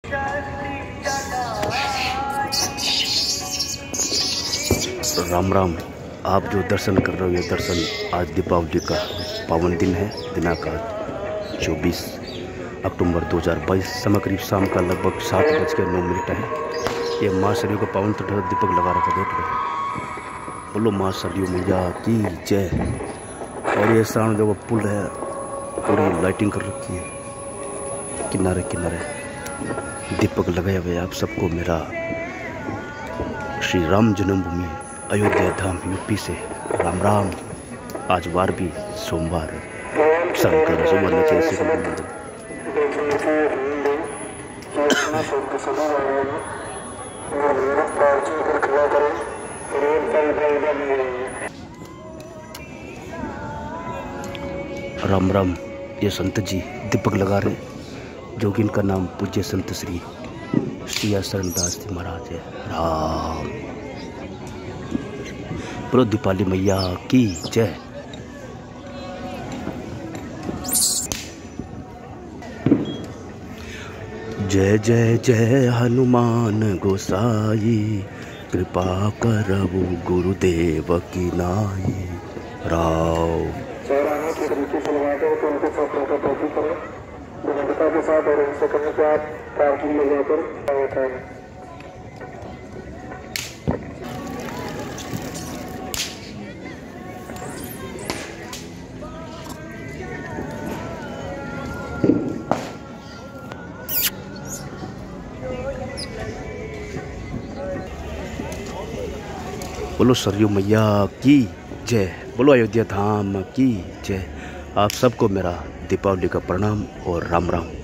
राम राम। आप जो दर्शन कर रहे हो ये दर्शन आज दीपावली का पावन दिन है। दिनांक 24 अक्टूबर 2022। समय करीब शाम का लगभग 7:09 है। ये माँ सरयू का पावन तट दीपक लगा रखा, देख लो। बोलो माँ सरयू मैया की जय। और ये सामने जो पुल है पूरी लाइटिंग कर रखी है, किनारे किनारे दीपक लगाए हुए। आप सबको मेरा श्री राम जन्मभूमि अयोध्या धाम यूपी से राम राम। आज वार भी सोमवार शंकर सुबह राम राम। ये संत जी दीपक लगा रहे, जो कि इनका नाम पूज्य संत श्री सिया शरणदास जी महाराज है। राम बोलो दीपाली मैया की जय। जय जय जय हनुमान गोसाई, कृपा करबु गुरुदेव की नाई। राव के साथ और उनसे कहीं से आप पार्किंग में जाकर होता है। बोलो सरयू मैया की जय। बोलो अयोध्या धाम की जय। आप सबको मेरा दीपावली का प्रणाम और राम राम।